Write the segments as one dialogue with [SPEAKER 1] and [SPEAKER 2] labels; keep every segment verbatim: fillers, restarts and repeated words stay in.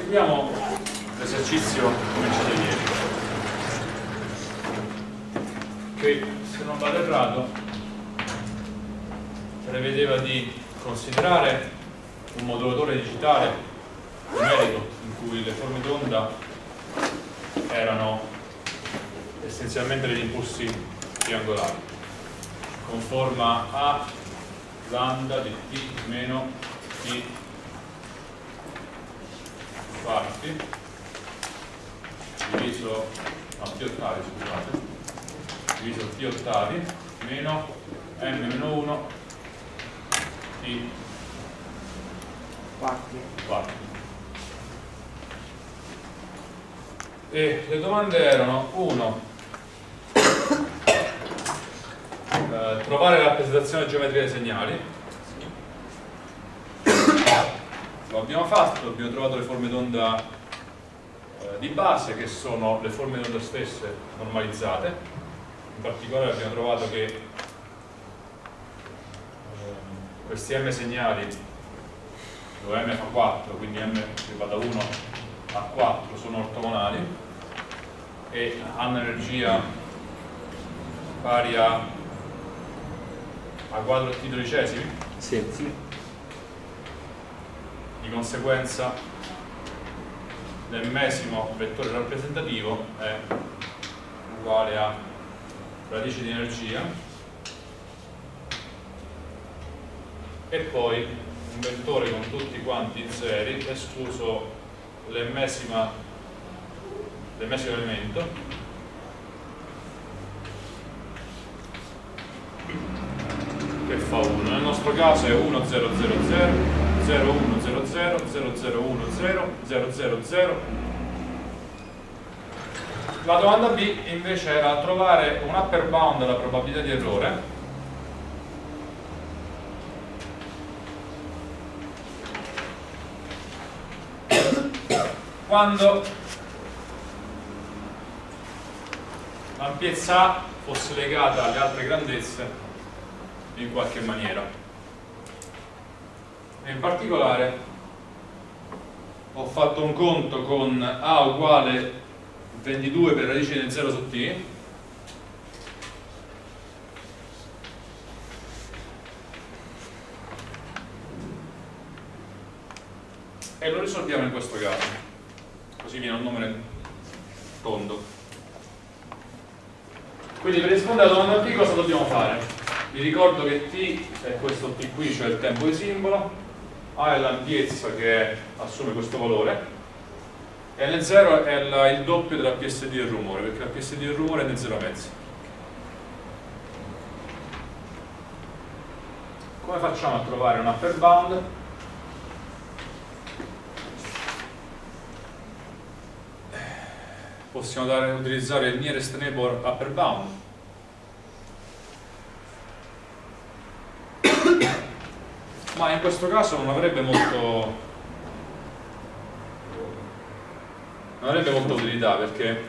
[SPEAKER 1] Proseguiamo l'esercizio cominciato ieri, che, se non vado errato, prevedeva di considerare un modulatore digitale numerico in cui le forme d'onda erano essenzialmente degli impulsi triangolari con forma A lambda di t meno t quarti diviso no, t ottavi, scusate, diviso t ottavi meno m meno uno t
[SPEAKER 2] quarti.
[SPEAKER 1] quarti. E le domande erano: uno, eh, trovare la rappresentazione geometrica dei segnali. Lo abbiamo fatto, abbiamo trovato le forme d'onda eh, di base, che sono le forme d'onda stesse normalizzate. In particolare abbiamo trovato che eh, questi m segnali, dove m fa quattro, quindi m che va da uno a quattro, sono ortogonali e hanno energia pari a, a quadro t dodicesimi.
[SPEAKER 2] Sì. Sì.
[SPEAKER 1] Di conseguenza l'ennesimo vettore rappresentativo è uguale a radice di energia e poi un vettore con tutti quanti i zeri, escluso l'ennesima l'ennesimo elemento, che fa uno. Nel nostro caso è uno zero zero zero zero uno zero zero zero zero uno zero zero zero zero. La domanda B invece era trovare un upper bound della probabilità di errore quando l'ampiezza A fosse legata alle altre grandezze in qualche maniera. E in particolare ho fatto un conto con A uguale ventidue per radice di zero su t, e lo risolviamo in questo caso, così viene un numero tondo. Quindi per rispondere alla domanda T cosa dobbiamo fare? Vi ricordo che t è questo t qui, cioè il tempo di simbolo, A è l'ampiezza che assume questo valore e N zero è la, il doppio della P S D del rumore, perché la P S D del rumore è N zero mezzi. Come facciamo a trovare un upper bound? Possiamo dare, utilizzare il nearest neighbor upper bound. Ma in questo caso non avrebbe molto non avrebbe molta utilità, perché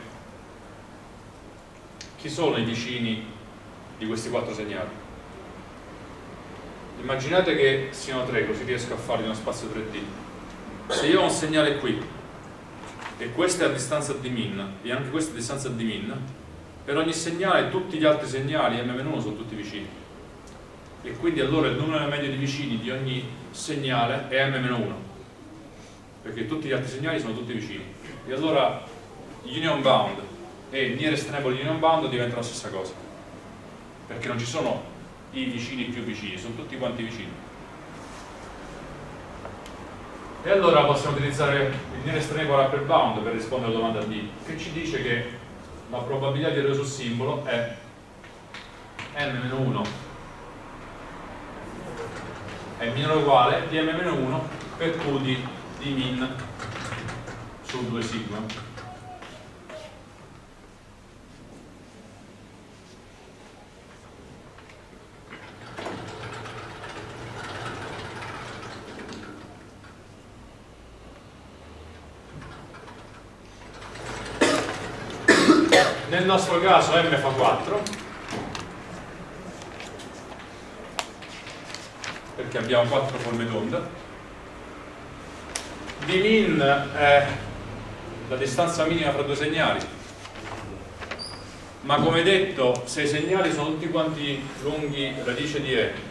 [SPEAKER 1] chi sono i vicini di questi quattro segnali? Immaginate che siano tre, così riesco a farli in uno spazio tre D. Se io ho un segnale qui e questa è a distanza d min e anche questa è a distanza d min, per ogni segnale tutti gli altri segnali m meno uno sono tutti vicini. E quindi allora il numero medio di vicini di ogni segnale è m meno uno, perché tutti gli altri segnali sono tutti vicini. E allora union bound e nearest neighbor union bound diventano la stessa cosa, perché non ci sono i vicini più vicini, sono tutti quanti vicini. E allora possiamo utilizzare il nearest neighbor upper bound per rispondere alla domanda D, che ci dice che la probabilità di errore sul simbolo è m meno uno è minore o uguale di m meno uno per Q di, di min su due sigma. Nel nostro caso m fa quattro, perché abbiamo quattro forme d'onda. D d min è la distanza minima fra due segnali, ma come detto, se i segnali sono tutti quanti lunghi radice di e,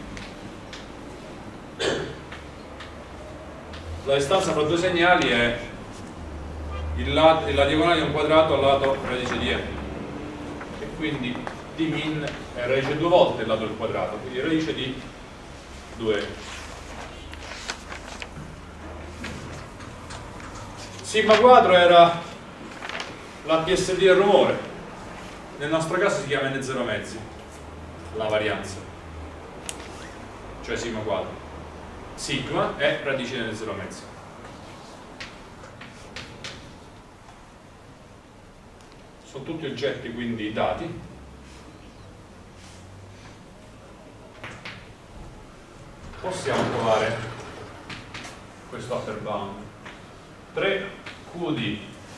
[SPEAKER 1] la distanza fra due segnali è il la, la diagonale di un quadrato al lato radice di e, e quindi d min è radice due volte il lato del quadrato, quindi radice di due e. Sigma quadro era la P S D del rumore, nel nostro caso si chiama N zero mezzi, la varianza, cioè sigma quadro. Sigma è radice di N zero mezzi. Sono tutti oggetti, quindi dati. Possiamo trovare questo upper bound. tre Q D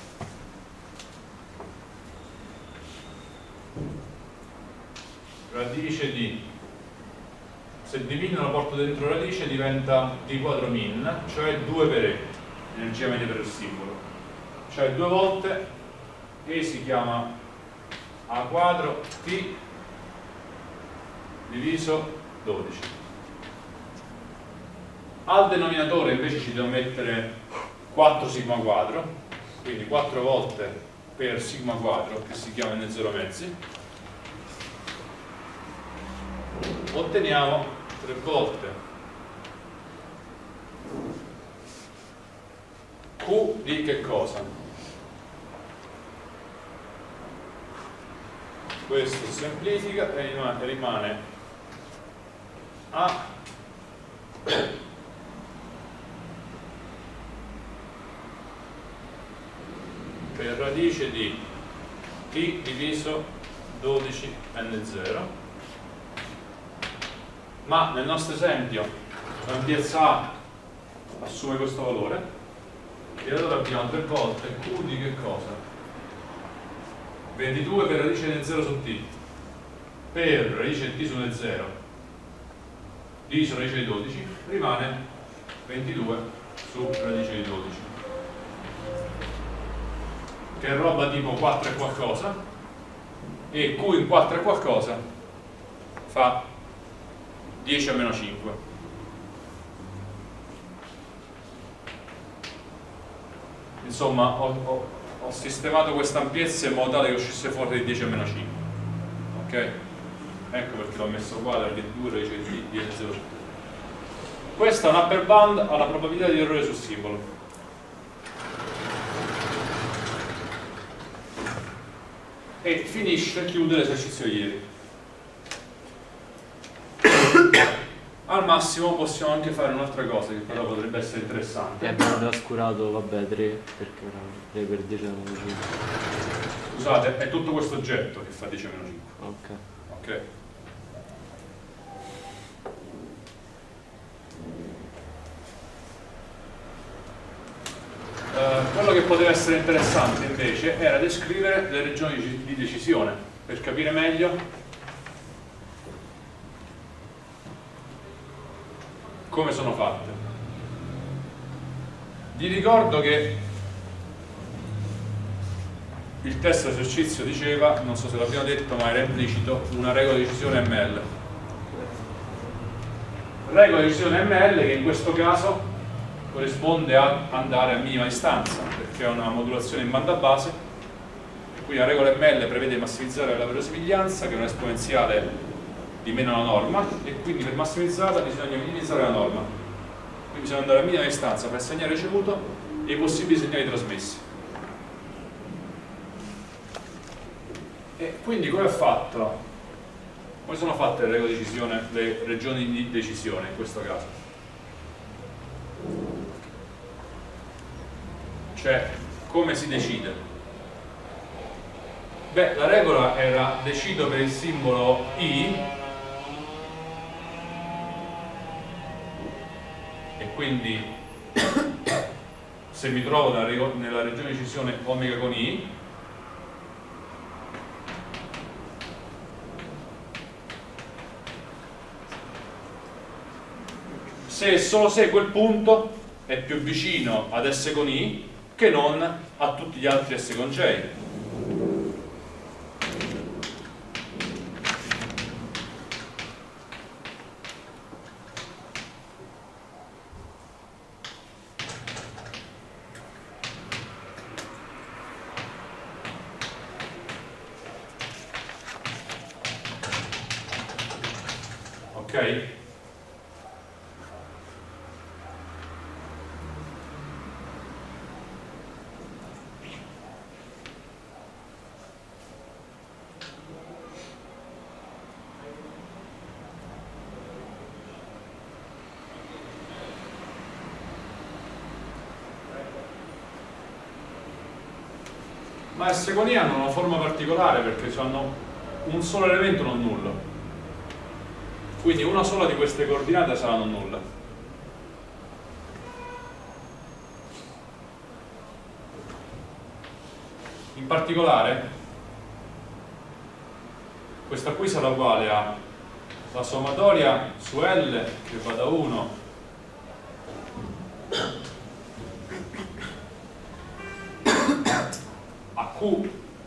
[SPEAKER 1] radice di, se d min lo porto dentro radice diventa d quadro min, cioè due per e, energia media per il simbolo, cioè due volte e si chiama a quadro t diviso dodici. Al denominatore invece ci devo mettere quattro sigma quadro, quindi quattro volte per sigma quadro, che si chiama N zero mezzi, otteniamo tre volte Q di che cosa? Questo si semplifica e rimane, rimane A per radice di t diviso dodici n zero, ma nel nostro esempio l'ampiezza A assume questo valore e allora abbiamo tre volte Q di che cosa? ventidue per radice di n zero su t per radice di t su n zero diviso radice di dodici rimane ventidue su radice di dodici, che è roba tipo quattro e qualcosa, e Q in quattro e qualcosa fa dieci a meno cinque. Insomma, ho, ho, ho sistemato questa ampiezza in modo tale che uscisse fuori di dieci a meno cinque. Ok? Ecco perché l'ho messo uguale alle due radice di n zero. Questa è un upper bound alla probabilità di errore sul simbolo. E finisce, chiude l'esercizio di ieri. Al massimo possiamo anche fare un'altra cosa che però potrebbe essere interessante.
[SPEAKER 2] E abbiamo trascurato, vabbè, tre, perché era tre per dieci meno cinque.
[SPEAKER 1] Scusate, è tutto questo oggetto che fa dieci meno cinque.
[SPEAKER 2] Ok.
[SPEAKER 1] Ok. Uh, quello che poteva essere interessante invece era descrivere le regioni di decisione per capire meglio come sono fatte. Vi ricordo che il test esercizio diceva, non so se l'abbiamo detto ma era implicito, una regola di decisione M L. Regola di decisione M L che in questo caso corrisponde a andare a minima distanza, perché è una modulazione in banda base, quindi la regola M L prevede massimizzare la verosimiglianza, che è un'esponenziale di meno la norma, e quindi per massimizzarla bisogna minimizzare la norma, quindi bisogna andare a minima distanza tra il segnale ricevuto e i possibili segnali trasmessi. E quindi come è fatto? Come sono fatte le regole di decisione, le regioni di decisione in questo caso? Cioè, come si decide? Beh, la regola era decido per il simbolo I e quindi se mi trovo nella regione di decisione omega con I, se e solo se quel punto è più vicino ad S con I che non a tutti gli altri S con J. Ok? Ma S con I hanno una forma particolare perché hanno un solo elemento non nullo. Quindi una sola di queste coordinate sarà non nulla. In particolare, questa qui sarà uguale a la sommatoria su L che va da uno a Q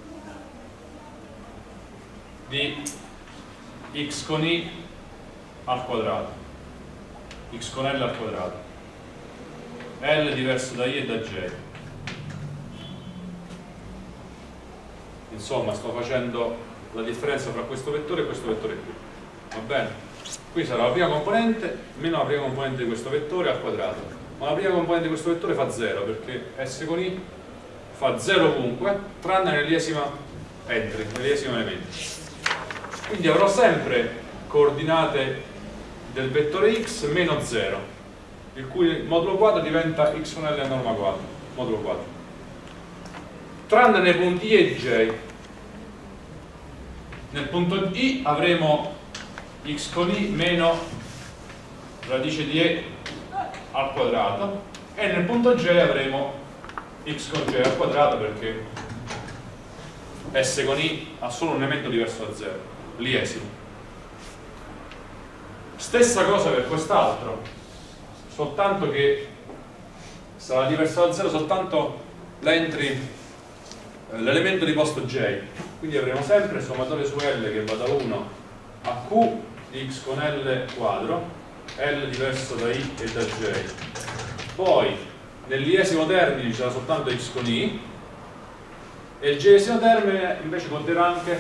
[SPEAKER 1] di x con I al quadrato, x con L al quadrato, L diverso da I e da J. Insomma, sto facendo la differenza tra questo vettore e questo vettore qui, va bene? Qui sarà la prima componente meno la prima componente di questo vettore al quadrato, ma la prima componente di questo vettore fa zero perché S con I fa zero ovunque tranne nell'iesima entry, nell'iesimo elemento. Quindi avrò sempre coordinate del vettore x meno zero, il cui modulo quadro diventa x con L a norma quadro, modulo quadro. Tranne nei punti I e J. Nel punto I avremo x con I meno radice di E al quadrato e nel punto J avremo x con J al quadrato perché S con I ha solo un elemento diverso da zero, l'iesimo. Stessa cosa per quest'altro, soltanto che sarà diverso da zero soltanto l'entry, l'elemento di posto J. Quindi avremo sempre il sommatorio su L che va da uno a Q di x con L quadro, L diverso da I e da J. Poi nell'iesimo termine ci sarà soltanto x con I e il j-esimo termine invece conterrà anche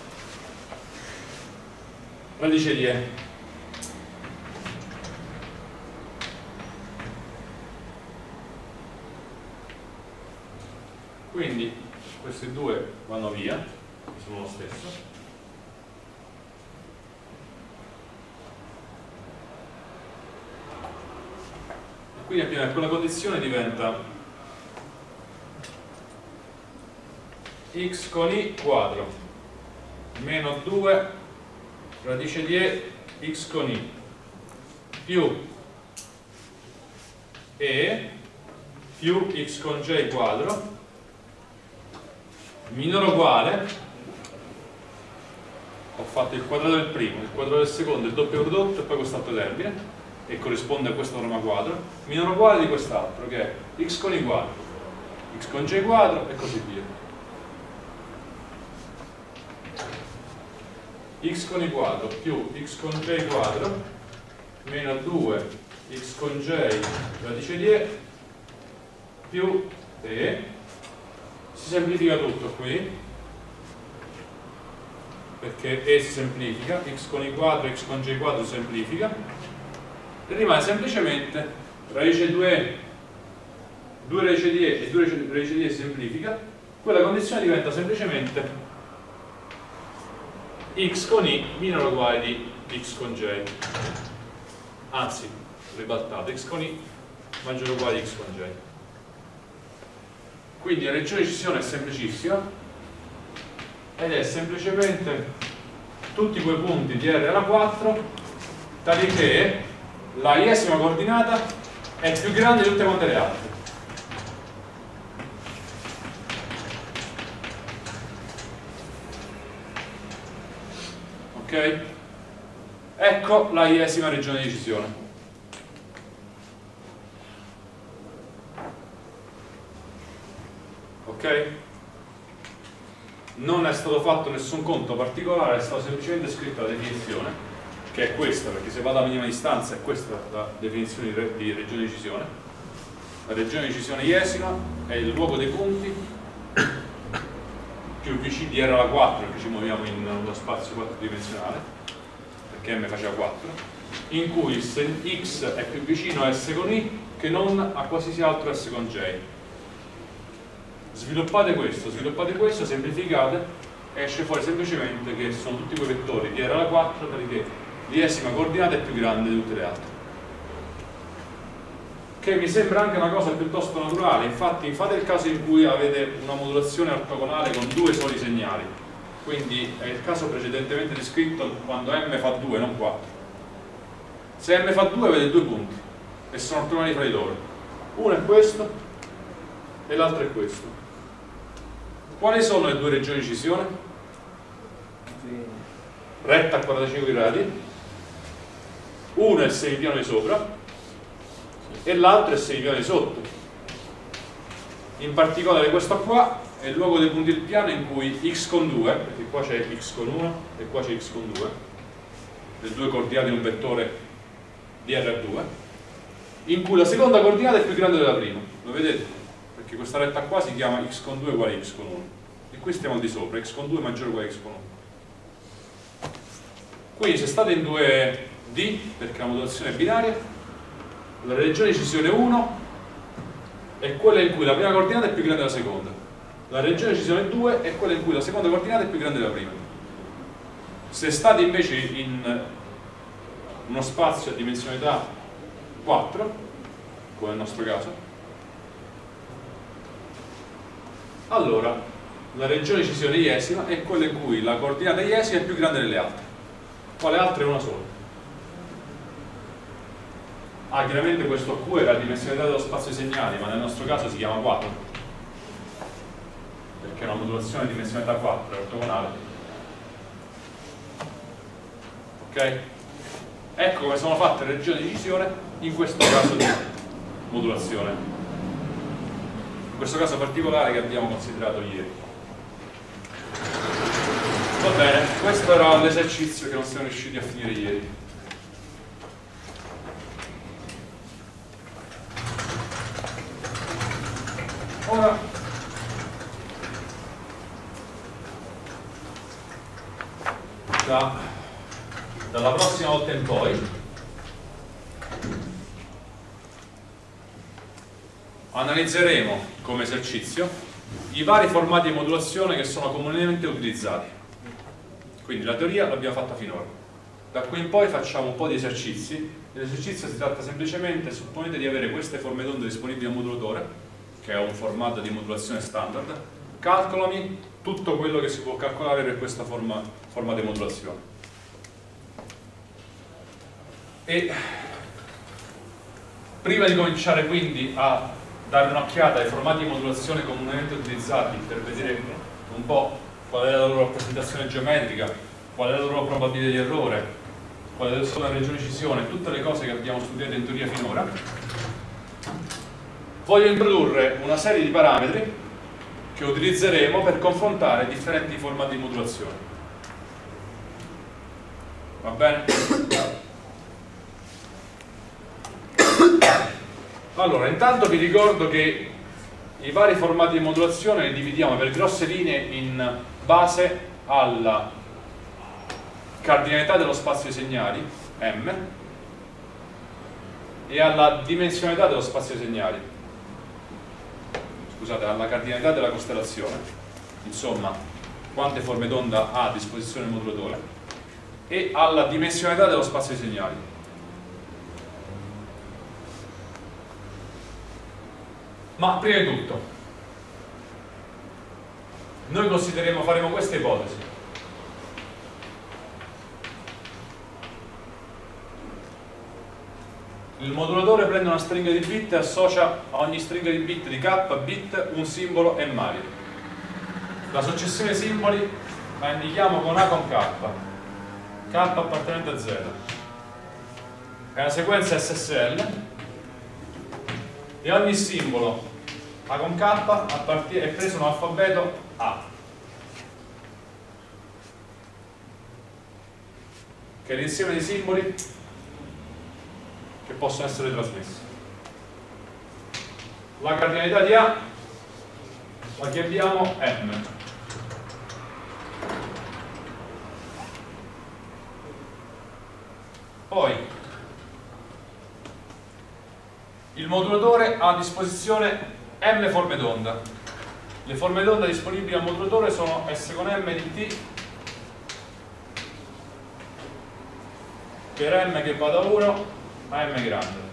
[SPEAKER 1] radice di E. Quindi questi due vanno via, sono lo stesso. E quindi abbiamo quella condizione diventa x con I quadro meno due radice di E x con I più E più x con J quadro minore uguale, ho fatto il quadrato del primo, il quadrato del secondo, il doppio prodotto e poi quest'altro termine e corrisponde a questa norma quadro, minore uguale di quest'altro che è x con I quadro, x con J quadro e così via. X con I quadro più x con J quadro meno due x con J radice di E più E. Si semplifica tutto qui perché E si semplifica, x con I quadro e x con J quadro si semplifica e rimane semplicemente radice due E, due radice di E e due radice di E si semplifica, quella condizione diventa semplicemente x con I minore o uguale di x con J, anzi ribaltato, x con I maggiore o uguale di x con J. Quindi la regione di decisione è semplicissima ed è semplicemente tutti quei punti di R alla quattro tali che la iesima coordinata è più grande di tutte quante le altre. Ok? Ecco la iesima regione di decisione. ok? Non è stato fatto nessun conto particolare, è stata semplicemente scritta la definizione, che è questa, perché se vado alla minima distanza è questa la definizione di, re, di regione di decisione. La regione di decisione iesima è il luogo dei punti più vicini di R alla quattro, perché ci muoviamo in uno spazio quattridimensionale, perché M faceva quattro, in cui se X è più vicino a S con I che non a qualsiasi altro S con J. Sviluppate questo, sviluppate questo, semplificate, esce fuori semplicemente che sono tutti quei vettori di R alla quattro perché l'iesima coordinata è più grande di tutte le altre. Che mi sembra anche una cosa piuttosto naturale, infatti fate il caso in cui avete una modulazione ortogonale con due soli segnali, quindi è il caso precedentemente descritto quando M fa due, non quattro. Se M fa due avete due punti e sono ortogonali fra di loro, uno è questo e l'altro è questo. Quali sono le due regioni di decisione? Retta a quarantacinque gradi, uno è il semipiano di sopra e l'altro è il semipiano di sotto. In particolare questo qua è il luogo dei punti del piano in cui x con due, perché qua c'è x con uno e qua c'è x con due, le due coordinate in un vettore di R due, in cui la seconda coordinata è più grande della prima, lo vedete? Perché questa retta qua si chiama x con due uguale x con uno e qui stiamo al di sopra, x con due maggiore uguale x con uno. Quindi se state in due D, perché la modulazione è binaria, la regione di decisione uno è quella in cui la prima coordinata è più grande della seconda, la regione di decisione due è quella in cui la seconda coordinata è più grande della prima. Se state invece in uno spazio a dimensionalità quattro, come nel nostro caso, allora la regione di decisione iesima è quella in cui la coordinata iesima è più grande delle altre. Quale altra è una sola? Ah, chiaramente questo Q è la dimensionalità dello spazio dei segnali, ma nel nostro caso si chiama quattro, perché è una modulazione di dimensionalità quattro, è ortogonale. Ok? Ecco come sono fatte le regioni di decisione in questo caso di modulazione, in questo caso particolare che abbiamo considerato ieri. Va bene, questo era l'esercizio che non siamo riusciti a finire ieri. Ora da, dalla prossima volta in poi analizzeremo come esercizio i vari formati di modulazione che sono comunemente utilizzati. Quindi la teoria l'abbiamo fatta finora. Da qui in poi facciamo un po' di esercizi. L'esercizio si tratta semplicemente, supponete di avere queste forme d'onda disponibili al modulatore, che è un formato di modulazione standard, calcolami tutto quello che si può calcolare per questa forma, forma di modulazione. E prima di cominciare quindi a dare un'occhiata ai formati di modulazione comunemente utilizzati per vedere un po' qual è la loro rappresentazione geometrica, qual è la loro probabilità di errore, quali sono le regioni di decisione, tutte le cose che abbiamo studiato in teoria finora, voglio introdurre una serie di parametri che utilizzeremo per confrontare differenti formati di modulazione. Va bene? Allora, intanto vi ricordo che i vari formati di modulazione li dividiamo per grosse linee in base alla cardinalità dello spazio dei segnali, M, e alla dimensionalità dello spazio dei segnali, scusate, alla cardinalità della costellazione, insomma, quante forme d'onda ha a disposizione il modulatore, e alla dimensionalità dello spazio dei segnali. Ma prima di tutto, noi consideriamo, faremo questa ipotesi. Il modulatore prende una stringa di bit e associa a ogni stringa di bit di k bit un simbolo e mari. La successione simboli la indichiamo con A con K, K appartenente a Z. È una sequenza S S L e ogni simbolo A con K a partire, è preso un alfabeto A, che è l'insieme di simboli che possono essere trasmessi. La cardinalità di A la chiamiamo M. Poi il modulatore ha a disposizione M forme d'onda. Le forme d'onda disponibili al modulatore sono S con M di T per M che va da uno a M grande.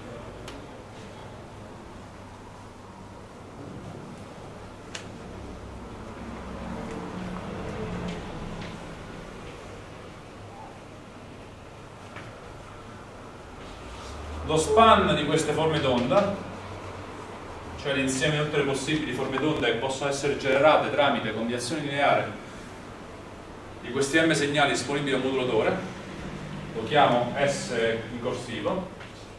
[SPEAKER 1] Lo span di queste forme d'onda, cioè l'insieme di tutte le possibili forme d'onda che possono essere generate tramite combinazioni lineari di questi M segnali disponibili al modulatore, lo chiamo S in corsivo,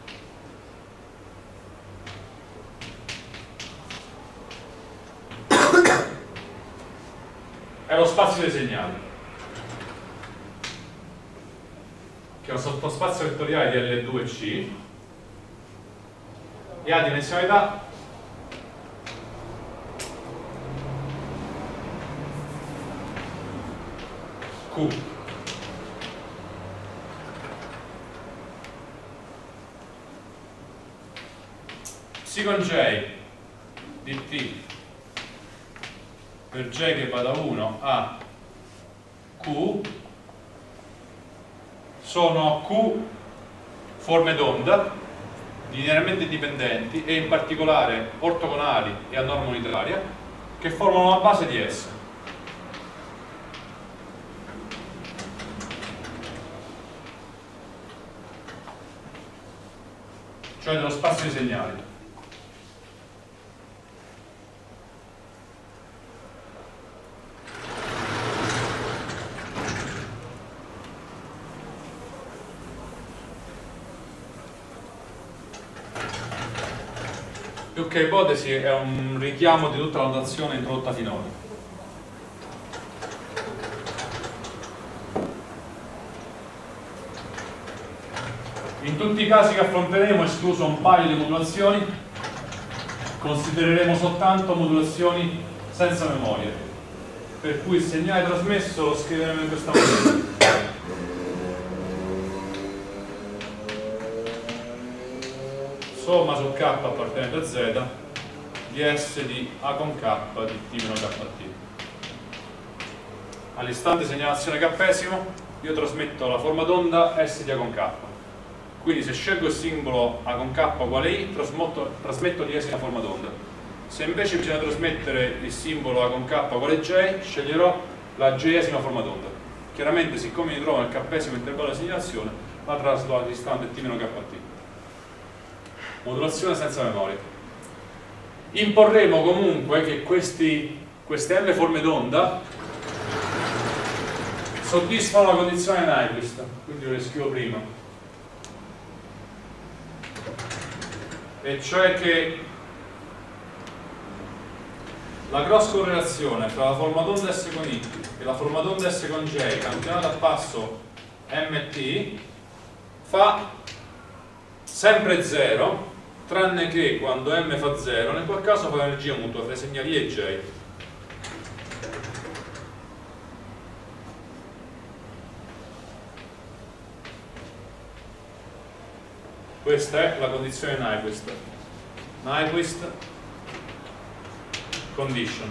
[SPEAKER 1] è lo spazio dei segnali, che è un sottospazio vettoriale di L due C e ha dimensionalità Q. Psi con J di T per J che va da uno a Q sono Q forme d'onda linearmente dipendenti e in particolare ortogonali e a norma unitaria che formano la base di S. Cioè dello spazio di segnali. Più che ipotesi è un richiamo di tutta la notazione introdotta finora. In tutti i casi che affronteremo, escluso un paio di modulazioni, considereremo soltanto modulazioni senza memoria, per cui il segnale trasmesso lo scriveremo in questa maniera. Somma su K appartenente a Z di S di A con K di T meno K T. All'istante segnalazione K-esimo io trasmetto la forma d'onda S di A con K. Quindi se scelgo il simbolo A con K uguale I, trasmetto, trasmetto di esima forma d'onda. Se invece bisogna trasmettere il simbolo A con K uguale J, sceglierò la J-esima forma d'onda. Chiaramente, siccome mi trovo nel K-esimo intervallo di segnalazione, la traslo all'istante T meno K T. Modulazione senza memoria. Imporremo comunque che questi, queste M forme d'onda soddisfano la condizione Nyquist, quindi lo scrivo prima, e cioè che la cross correlazione tra la forma d'onda S con I e la forma d'onda S con J campionata a passo M T fa sempre zero, tranne che quando M fa zero, nel qual caso fa l'energia mutua tra i segnali E e J. Questa è la condizione Nyquist. Nyquist condition.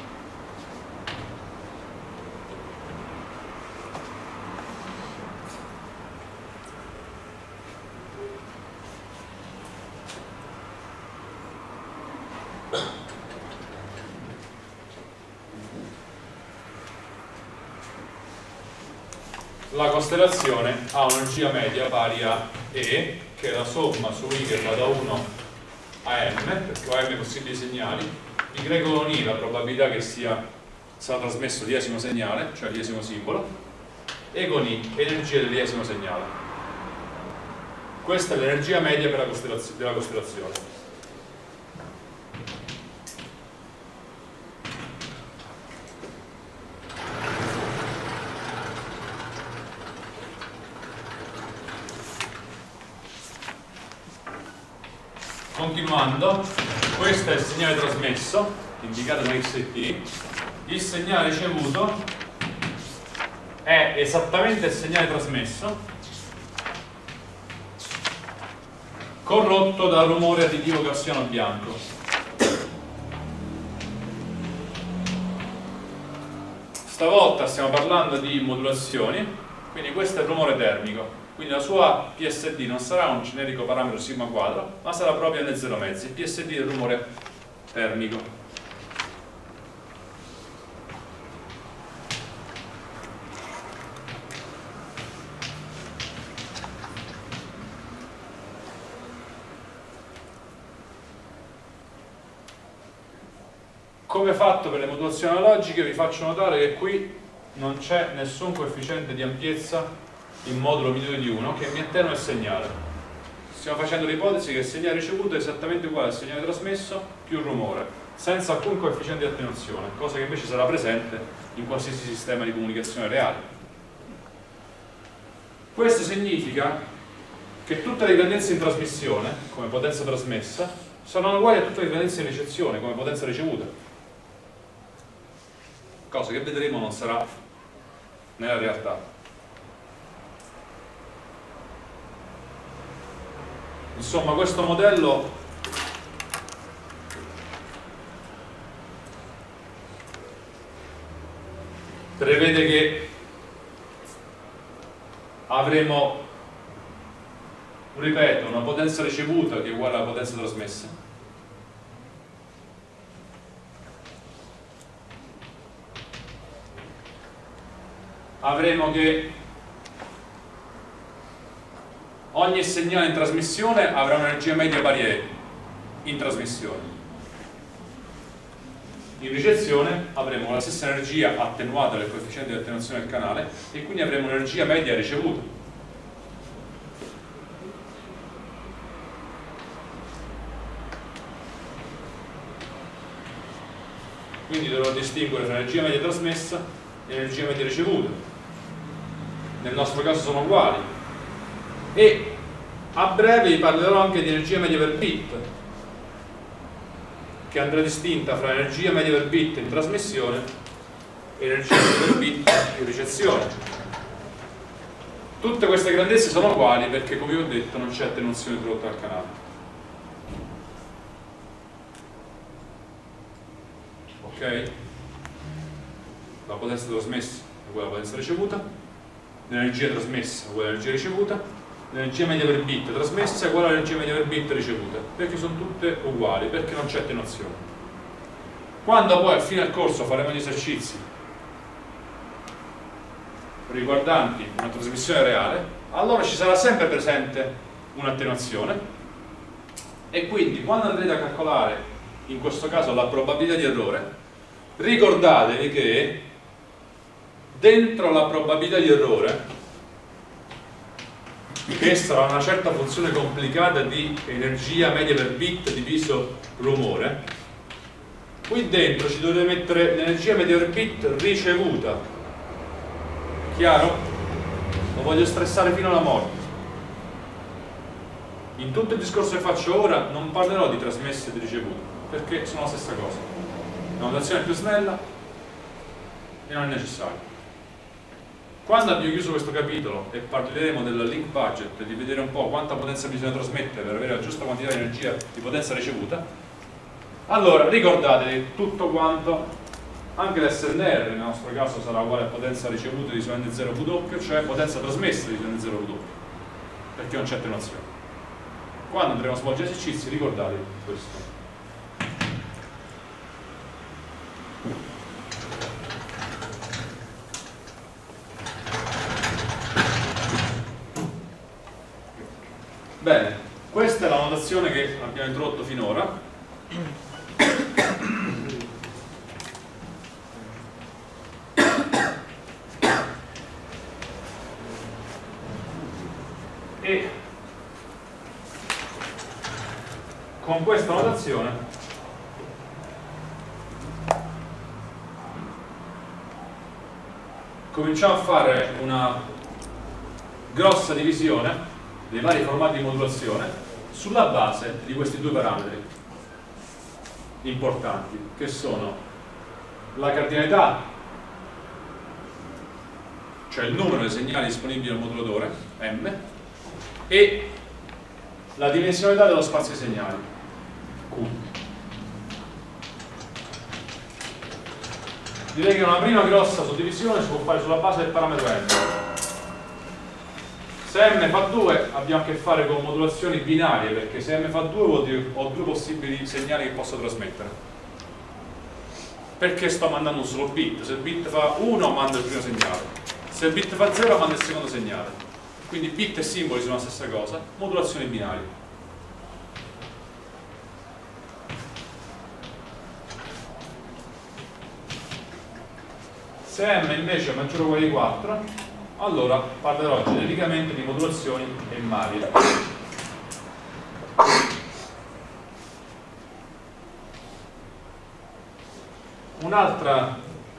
[SPEAKER 1] La costellazione ha un'energia media pari a E, che è la somma su I che va da uno a M, perché ho M possibili segnali, Y con I la probabilità che sia sarà trasmesso l'iesimo segnale, cioè l'iesimo simbolo, e con I energia dell'iesimo segnale. Questa è l'energia media per la costelazio- della costellazione. Continuando, questo è il segnale trasmesso, indicato da X e T. Il segnale ricevuto è esattamente il segnale trasmesso, corrotto dal rumore additivo gaussiano bianco. Stavolta stiamo parlando di modulazioni, quindi questo è il rumore termico. Quindi la sua P S D non sarà un generico parametro sigma quadro, ma sarà proprio N zero mezzi. Il P S D è il rumore termico. Come fatto per le modulazioni analogiche, vi faccio notare che qui non c'è nessun coefficiente di ampiezza in modulo minore di uno che mi attenua il segnale. Stiamo facendo l'ipotesi che il segnale ricevuto è esattamente uguale al segnale trasmesso più rumore, senza alcun coefficiente di attenuazione, cosa che invece sarà presente in qualsiasi sistema di comunicazione reale. Questo significa che tutte le grandezze in trasmissione, come potenza trasmessa, saranno uguali a tutte le grandezze in ricezione, come potenza ricevuta, cosa che vedremo non sarà nella realtà. Insomma, questo modello prevede che avremo, ripeto, una potenza ricevuta che è uguale alla potenza trasmessa, avremo che ogni segnale in trasmissione avrà un'energia media pari a E in trasmissione. In ricezione avremo la stessa energia attenuata dal coefficiente di attenuazione del canale e quindi avremo un'energia media ricevuta. Quindi dovrò distinguere tra energia media trasmessa e energia media ricevuta. Nel nostro caso sono uguali. E a breve vi parlerò anche di energia media per bit, che andrà distinta fra energia media per bit in trasmissione e energia media per bit in ricezione. Tutte queste grandezze sono uguali perché, come vi ho detto, non c'è attenuazione introdotta al canale. Ok? La potenza trasmessa è uguale alla potenza ricevuta, l'energia trasmessa è uguale all'energia ricevuta, l'energia media per bit trasmessa è uguale all'energia media per bit ricevuta, perché sono tutte uguali, perché non c'è attenuazione. Quando poi a fine del corso faremo gli esercizi riguardanti una trasmissione reale, allora ci sarà sempre presente un'attenuazione e quindi quando andrete a calcolare in questo caso la probabilità di errore, ricordatevi che dentro la probabilità di errore, che sarà una certa funzione complicata di energia media per bit diviso rumore, qui dentro ci dovete mettere l'energia media per bit ricevuta. Chiaro? Lo voglio stressare fino alla morte. In tutto il discorso che faccio ora non parlerò di trasmesse e di ricevute, perché sono la stessa cosa. La notazione è più snella e non è necessario. Quando abbiamo chiuso questo capitolo e parleremo del link budget e di vedere un po' quanta potenza bisogna trasmettere per avere la giusta quantità di energia di potenza ricevuta, allora ricordatevi tutto quanto, anche l'S N R nel nostro caso sarà uguale a potenza ricevuta di N zero W, cioè potenza trasmessa di N zero W, perché non c'è attenuazione. Quando andremo a svolgere esercizi ricordatevi questo. Bene, questa è la notazione che abbiamo introdotto finora. E con questa notazione cominciamo a fare una grossa divisione dei vari formati di modulazione sulla base di questi due parametri importanti, che sono la cardinalità, cioè il numero di segnali disponibili al modulatore M, e la dimensionalità dello spazio di segnali Q. Direi che una prima grossa suddivisione si può fare sulla base del parametro M. Se M fa due abbiamo a che fare con modulazioni binarie, perché se M fa due vuol dire che ho due possibili segnali che posso trasmettere. Perché sto mandando un solo bit? Se il bit fa uno mando il primo segnale, se il bit fa zero mando il secondo segnale. Quindi bit e simboli sono la stessa cosa, modulazioni binarie. Se M invece è maggiore o uguale di quattro, allora parlerò genericamente di modulazioni emmarie. Un'altra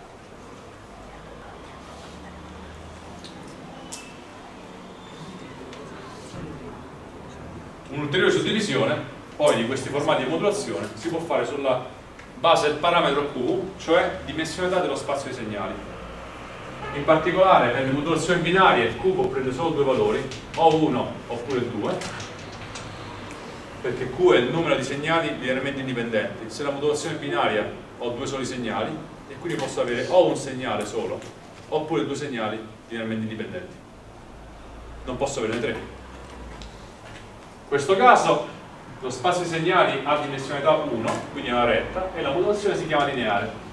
[SPEAKER 1] un'ulteriore suddivisione poi di questi formati di modulazione si può fare sulla base del parametro Q, cioè dimensionalità dello spazio di segnali. In particolare per le modulazioni binarie il Q può prendere solo due valori, o uno oppure due, perché Q è il numero di segnali linearmente indipendenti. Se la modulazione binaria ho due soli segnali, e quindi posso avere o un segnale solo oppure due segnali linearmente indipendenti, non posso averne tre. In questo caso lo spazio di segnali ha dimensionalità uno, quindi è una retta, e la modulazione si chiama lineare.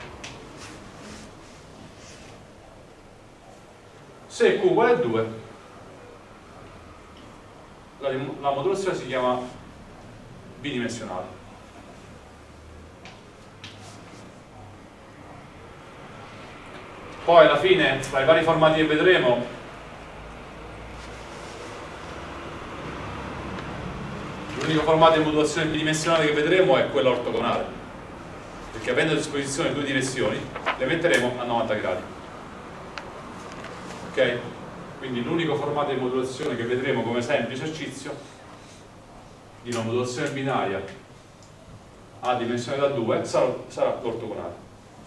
[SPEAKER 1] Se Q uguale a due, la, la modulazione si chiama bidimensionale. Poi alla fine, tra i vari formati che vedremo, l'unico formato di modulazione bidimensionale che vedremo è quello ortogonale, perché avendo a disposizione due direzioni le metteremo a novanta gradi. Ok? Quindi l'unico formato di modulazione che vedremo come semplice esercizio di una modulazione binaria a dimensionalità due sarà, sarà l'ortogonale.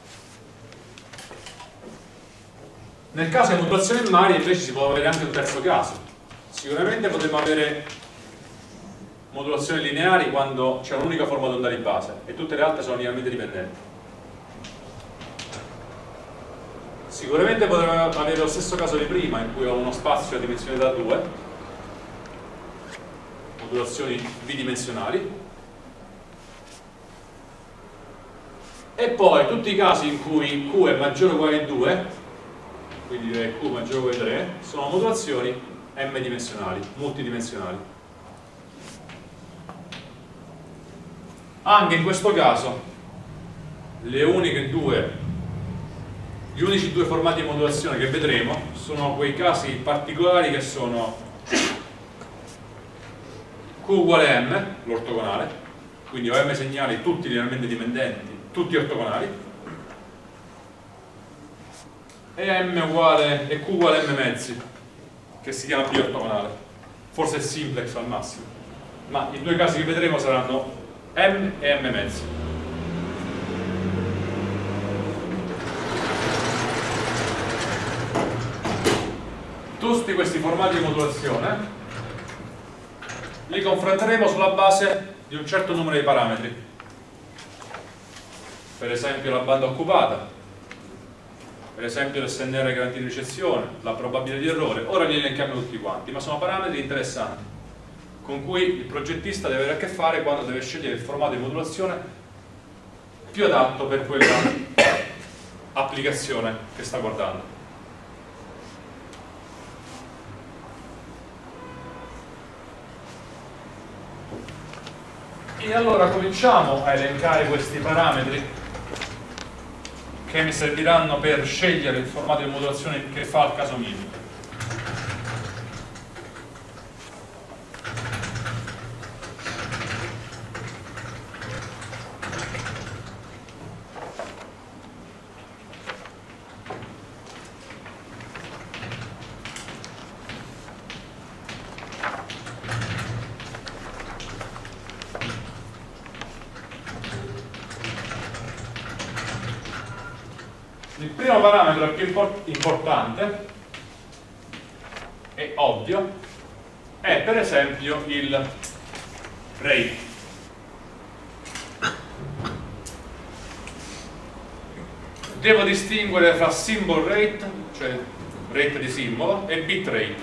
[SPEAKER 1] Nel caso di modulazione emmarie invece si può avere anche un terzo caso. Sicuramente potremmo avere modulazioni lineari quando c'è un'unica forma d'onda di base e tutte le altre sono linearmente dipendenti. Sicuramente potremmo avere lo stesso caso di prima, in cui ho uno spazio a dimensionalità due, modulazioni bidimensionali, e poi tutti i casi in cui Q è maggiore o uguale a due, quindi direi Q maggiore o uguale a tre, sono modulazioni m-dimensionali, multidimensionali. Anche in questo caso le uniche due Gli unici due formati di modulazione che vedremo sono quei casi particolari che sono Q uguale a M, l'ortogonale, quindi ho M segnali tutti linearmente dipendenti, tutti ortogonali, e M uguale, e Q uguale a M mezzi, che si chiama bi-ortogonale, forse è simplex al massimo, ma i due casi che vedremo saranno M e M mezzi. Tutti questi formati di modulazione li confronteremo sulla base di un certo numero di parametri, per esempio la banda occupata, per esempio l'S N R garantia di ricezione, la probabilità di errore. Ora li elenchiamo tutti quanti, ma sono parametri interessanti con cui il progettista deve avere a che fare quando deve scegliere il formato di modulazione più adatto per quella applicazione che sta guardando. E allora cominciamo a elencare questi parametri che mi serviranno per scegliere il formato di modulazione che fa al caso mio. Il primo parametro più importante, è ovvio, è per esempio il rate. Devo distinguere fra symbol rate, cioè rate di simbolo, e bit rate.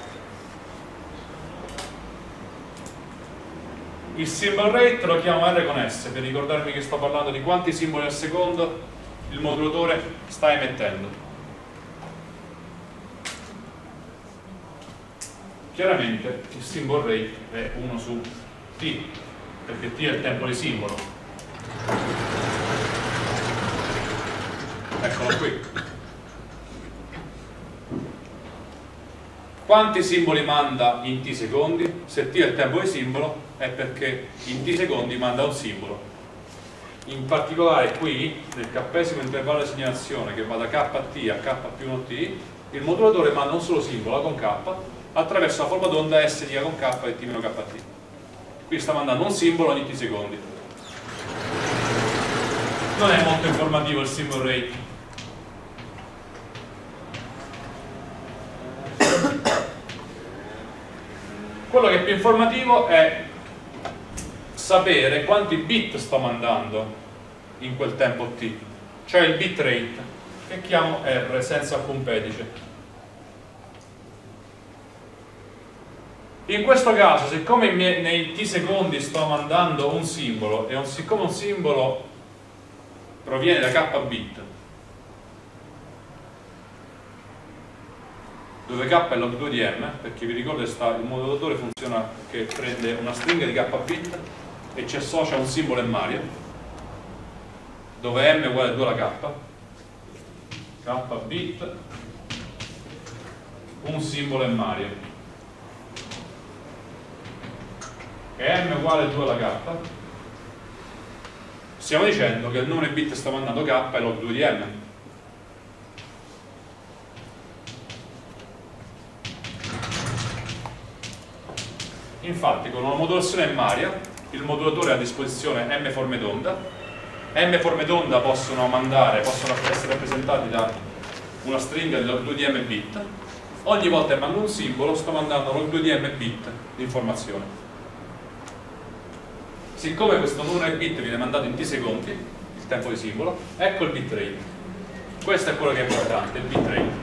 [SPEAKER 1] Il symbol rate lo chiamo R con S per ricordarmi che sto parlando di quanti simboli al secondo il modulatore sta emettendo. Chiaramente il symbol rate è uno su T, perché T è il tempo di simbolo. Eccolo qui. Quanti simboli manda in T secondi? Se T è il tempo di simbolo è perché in T secondi manda un simbolo. In particolare qui, nel k-esimo intervallo di segnalazione che va da k a t a k più uno t, il modulatore manda un solo simbolo, A con k, attraverso la forma d'onda S di A con k e t meno kt. Qui sta mandando un simbolo ogni t secondi. Non è molto informativo il symbol rate. Quello che è più informativo è sapere quanti bit sto mandando in quel tempo t, cioè il bit rate, che chiamo R senza alcun pedice. In questo caso, siccome nei t secondi sto mandando un simbolo e un, siccome un simbolo proviene da k bit, dove k è log due di m, perché vi ricordo che sta, il modulatore funziona che prende una stringa di k bit e ci associa un simbolo emmario, dove m è uguale a due alla k, k bit, un simbolo emmario, e m è uguale a due alla k, stiamo dicendo che il numero di bit che sta mandando k è log due di m. Infatti con una modulazione emmaria il modulatore ha a disposizione m forme d'onda. M forme d'onda possono mandare, possono essere rappresentati da una stringa di log due di m bit. Ogni volta che mando un simbolo sto mandando log due di m bit di informazione. Siccome questo numero di bit viene mandato in t secondi, il tempo di simbolo, ecco il bit rate. Questo è quello che è importante, il bit rate.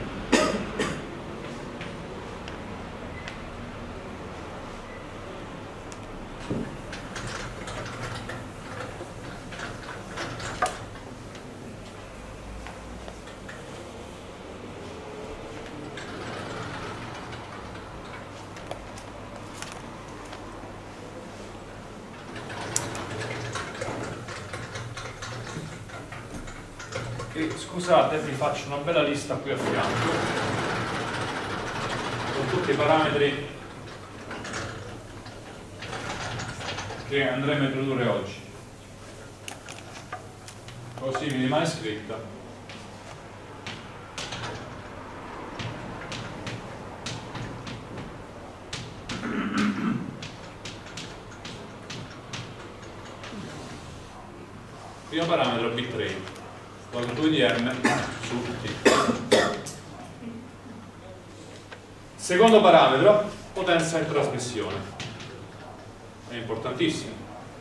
[SPEAKER 1] E, scusate, vi faccio una bella lista qui a fianco con tutti i parametri che andremo a introdurre oggi, così mi rimane scritta. Primo parametro bitrate, log due di m su t. Secondo parametro, potenza di trasmissione. È importantissimo.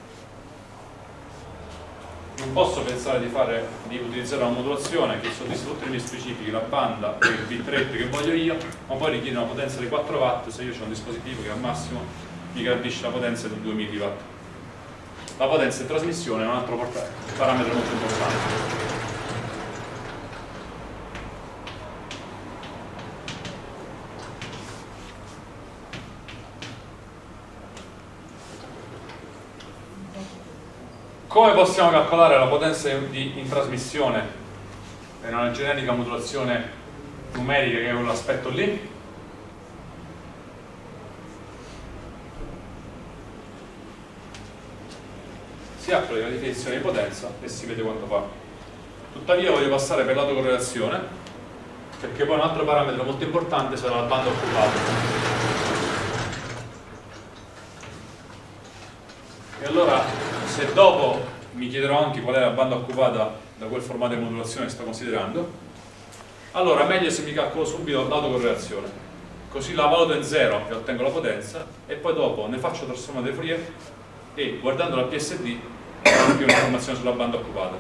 [SPEAKER 1] Non posso pensare di, fare, di utilizzare una modulazione che soddisfa tutte le mie specifiche, la banda e il bitrate che voglio io, ma poi richiede una potenza di quattro watt se io ho un dispositivo che al massimo mi garantisce la potenza di due milliwatt. La potenza di trasmissione è un altro parametro molto importante. Come possiamo calcolare la potenza di, in trasmissione in una generica modulazione numerica che è quell'aspetto lì? Si applica la definizione di potenza e si vede quanto fa. Tuttavia voglio passare per l'autocorrelazione, perché poi un altro parametro molto importante sarà la banda occupata. E allora, se dopo mi chiederò anche qual è la banda occupata da quel formato di modulazione che sto considerando. Allora meglio se mi calcolo subito l'autocorrelazione, così la valuto in zero e ottengo la potenza, e poi dopo ne faccio trasformare di Fourier e guardando la P S D ho più informazioni sulla banda occupata.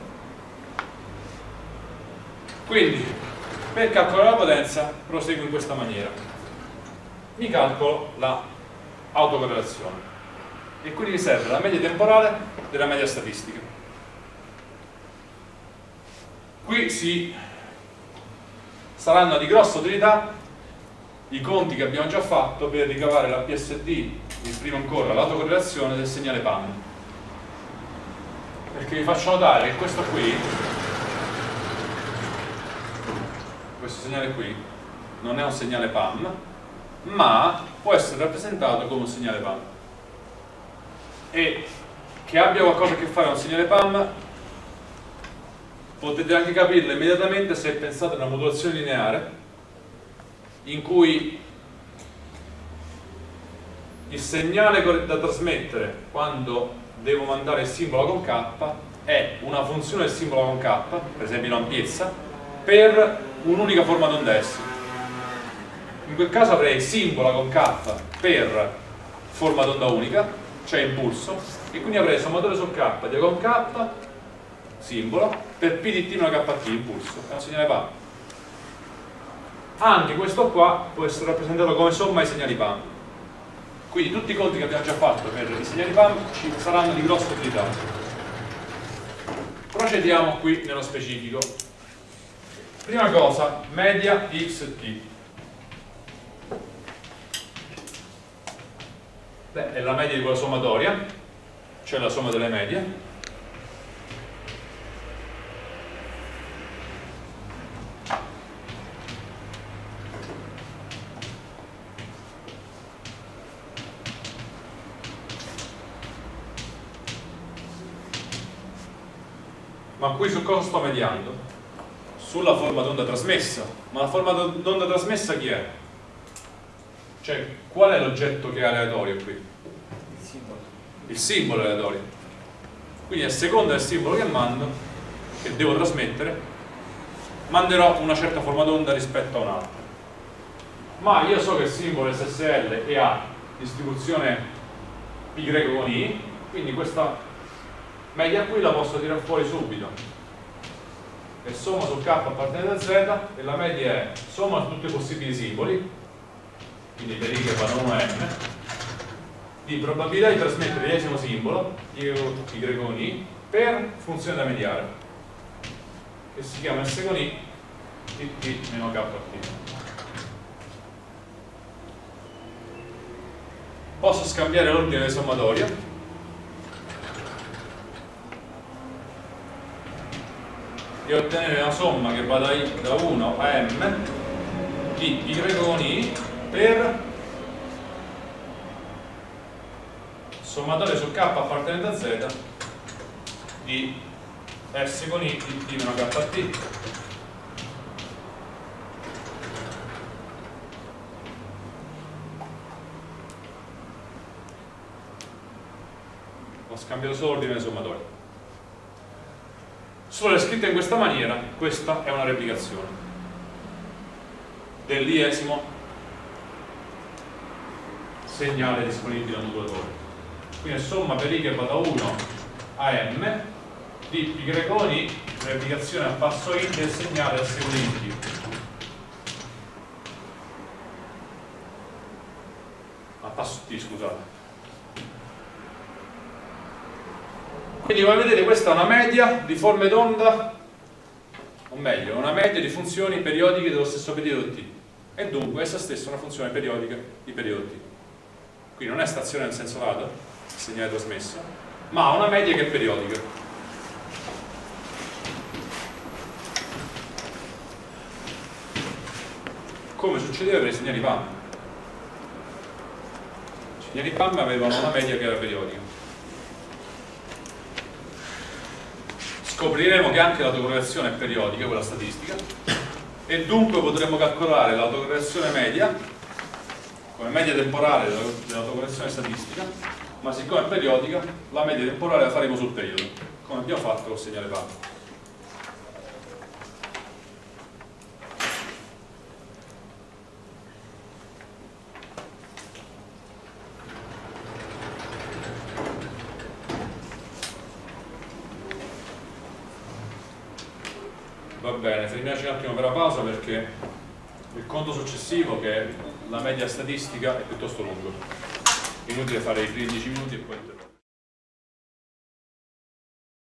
[SPEAKER 1] Quindi per calcolare la potenza proseguo in questa maniera: mi calcolo l'autocorrelazione e quindi mi serve la media temporale della media statistica. Qui si saranno di grossa utilità i conti che abbiamo già fatto per ricavare la P S D, il primo ancora l'autocorrelazione del segnale P A M, perché vi faccio notare che questo qui, questo segnale qui non è un segnale P A M, ma può essere rappresentato come un segnale P A M, e che abbia qualcosa a che fare con un segnale P A M potete anche capirlo immediatamente se pensate a una modulazione lineare in cui il segnale da trasmettere quando devo mandare il simbolo con K è una funzione del simbolo con K, per esempio in ampiezza, per un'unica forma d'onda S. In quel caso avrei simbolo con K per forma d'onda unica, cioè impulso, e quindi avrei sommatore su K di A con K, simbolo, per P di T meno K T, impulso, è un segnale P A M. Anche questo qua può essere rappresentato come somma ai segnali P A M. Quindi tutti i conti che abbiamo già fatto per i segnali P A M ci saranno di grossa utilità. Procediamo qui nello specifico. Prima cosa, media X T. Beh, è la media di quella sommatoria, cioè la somma delle medie. Ma qui su cosa sto mediando? Sulla forma d'onda trasmessa. Ma la forma d'onda trasmessa chi è? Cioè, qual è l'oggetto che è aleatorio qui?
[SPEAKER 2] Il simbolo.
[SPEAKER 1] Il simbolo è aleatorio. Quindi a seconda del simbolo che mando, che devo trasmettere, manderò una certa forma d'onda rispetto a un'altra. Ma io so che il simbolo S S L è a distribuzione π con I, quindi questa media qui la posso tirare fuori subito, e somma su K appartenente a Z, e la media è somma su tutti i possibili simboli, quindi per I che vanno uno M, di probabilità di trasmettere l'esimo simbolo, Y con I, per funzione da mediare, che si chiama S con I Tt meno K T. Posso scambiare l'ordine delle sommatorie e ottenere una somma che va da, I, da uno a M di Y con I per sommatorio su K appartenente a Z di S con I di T meno K T. Ho scambiato solo l'ordine delle sommatorie. Solo è scritta in questa maniera, questa è una replicazione dell'iesimo segnale disponibile al modulatore. Quindi è somma per I che va da uno a M di π con I, replicazione a passo I del segnale S con I in T. A passo T, scusate. Quindi come vedete questa è una media di forme d'onda, o meglio, una media di funzioni periodiche dello stesso periodo T, e dunque essa stessa è una funzione periodica di periodo T. Quindi non è stazione nel senso lato, il segnale trasmesso, ma ha una media che è periodica. Come succedeva per i segnali P A M. I segnali P A M avevano una media che era periodica. Scopriremo che anche l'autocorrelazione è periodica, quella statistica, e dunque potremo calcolare l'autocorrelazione media come media temporale dell'autocorrelazione statistica ma siccome è periodica, la media temporale la faremo sul periodo, come abbiamo fatto col segnale panda. Va bene, fermiamoci un attimo per la pausa perché il conto successivo, che è la media statistica, è piuttosto lungo. Inutile fare i primi dieci minuti e poi interrompere.